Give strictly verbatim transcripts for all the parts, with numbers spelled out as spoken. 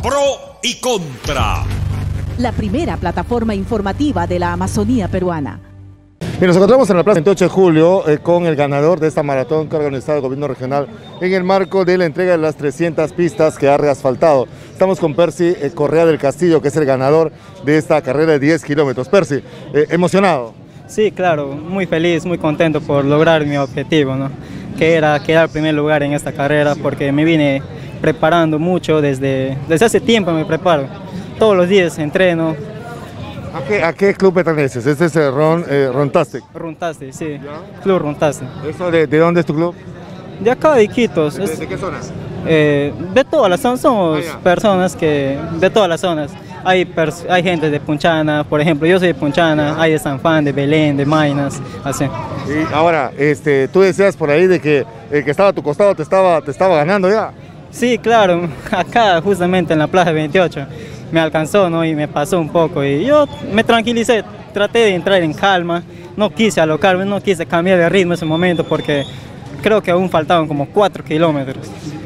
Pro y Contra. La primera plataforma informativa de la Amazonía peruana. Y nos encontramos en la plaza veintiocho de julio eh, con el ganador de esta maratón que ha organizado el gobierno regional en el marco de la entrega de las trescientas pistas que ha reasfaltado. Estamos con Percy eh, Correa del Castillo, que es el ganador de esta carrera de diez kilómetros. Percy, eh, ¿emocionado? Sí, claro, muy feliz, muy contento por lograr mi objetivo, ¿no? Que era quedar en primer lugar en esta carrera, porque me vine preparando mucho desde, desde hace tiempo. Me preparo, todos los días entreno. ¿A qué, a qué club perteneces? Este es el Ron, eh, Runtastic. Runtastic, sí. ¿Ya? Club Runtastic. ¿Eso de, de dónde es tu club? De acá, de Iquitos. ¿De, es, de qué zona? Eh, de todas las zonas, somos ah, personas que, de todas las zonas. Hay, pers hay gente de Punchana, por ejemplo, yo soy de Punchana, ¿ya? Hay de San Juan, de Belén, de Maynas, así. Y ahora, este, tú decías por ahí de que el que estaba a tu costado te estaba, te estaba ganando ya. Sí, claro, acá justamente en la plaza veintiocho me alcanzó, ¿no? Y me pasó un poco y yo me tranquilicé, traté de entrar en calma, no quise alocarme, no quise cambiar de ritmo en ese momento porque creo que aún faltaban como cuatro kilómetros.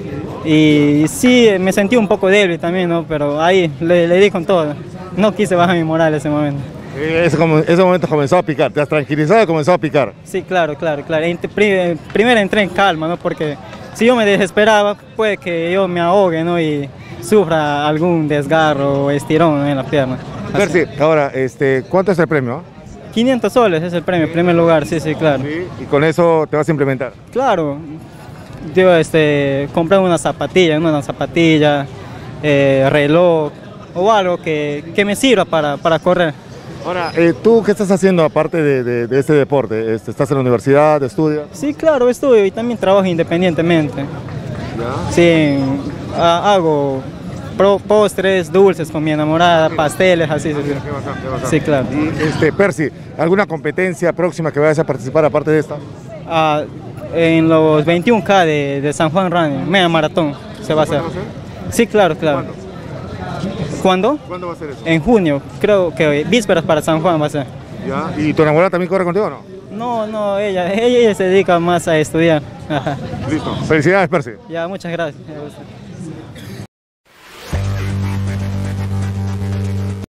Y sí, me sentí un poco débil también, ¿no? Pero ahí le, le di con todo, no quise bajar mi moral en ese momento. Ese, ese momento comenzó a picar, te has tranquilizado y comenzó a picar. Sí, claro, claro, claro. Primero entré en calma, ¿no? Porque si yo me desesperaba, puede que yo me ahogue, ¿no? Y sufra algún desgarro o estirón, ¿no? En la pierna. Percy, ahora, este, ¿cuánto es el premio? quinientos soles es el premio, en primer lugar, sí, sí, claro. Sí, y con eso te vas a implementar. Claro, yo este, compré una zapatilla, ¿no? Una zapatilla, eh, reloj o algo que, que me sirva para, para correr. Ahora, eh, ¿tú qué estás haciendo aparte de, de, de este deporte? Este, ¿Estás en la universidad, estudias? Sí, claro, estudio y también trabajo independientemente. ¿Ya? Sí, ha, hago pro, postres, dulces con mi enamorada, pasteles, así. Ah, sí, mira, qué bacán, qué bacán. Sí, claro. Y, este, Percy, ¿alguna competencia próxima que vayas a participar aparte de esta? Ah, en los veintiún K de, de San Juan Running, media maratón se va a hacer. ¿Cuándo va a ser? Sí, claro, claro. ¿Cuándo? ¿Cuándo? ¿Cuándo va a ser eso? En junio, creo que vísperas para San Juan va a ser. ¿Ya? ¿Y tu enamorada también corre contigo o no? No, no, ella, ella, ella se dedica más a estudiar. Listo. Felicidades, Percy. Ya, muchas gracias.